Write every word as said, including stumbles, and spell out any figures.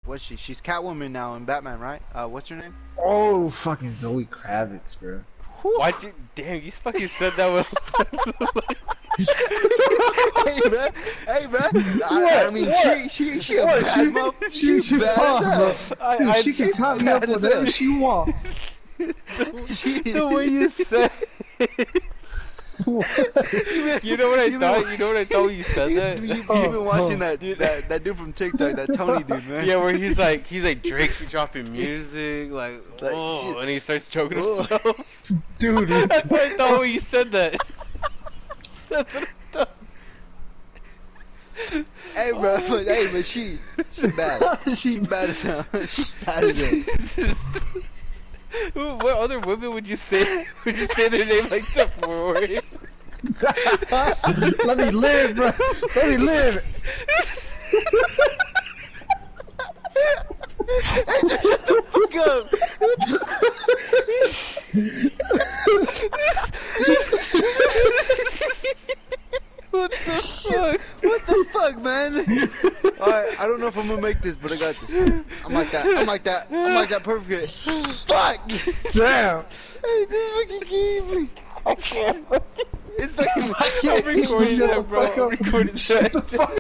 what's she? She's Catwoman now in Batman, right? Uh, what's her name? Oh, fucking Zoe Kravitz, bro. Why'd you? Damn, you fucking said that with. Hey man, hey man. I, I mean, What? she, she, she a What? bad She, motherfucker. she, She's she, bad fuck, as bro. hell. Dude, I, she I, can tie me up bad as whatever hell. she want. She- the way you said. You know what I You thought? been- You know what I thought when you said You, that? you, you've Oh, been watching oh. that, Dude. that that dude from TikTok, that Tony dude, man. Yeah, where he's like, he's like Drake dropping music, like, Like, oh, shit. and he starts choking Oh. himself. Dude, That's what I thought when you said that. That's what I thought. Hey bro, but, hey, but she, she's bad. she Bad as hell. She's bad as hell. What other women would you say? Would you say their name like that for? Let me live, bro. Let me live. Hey, just shut the fuck up. What the fuck? What the fuck, man? Alright, I don't know if I'm gonna make this, but I got this. I'm like that. I'm like that. I'm like that perfect. Fuck! Damn. Hey, this fucking game. I can't. It's fucking. I can't I'm recording shut that, the bro. fuck I'm up. recording Shut that. the fuck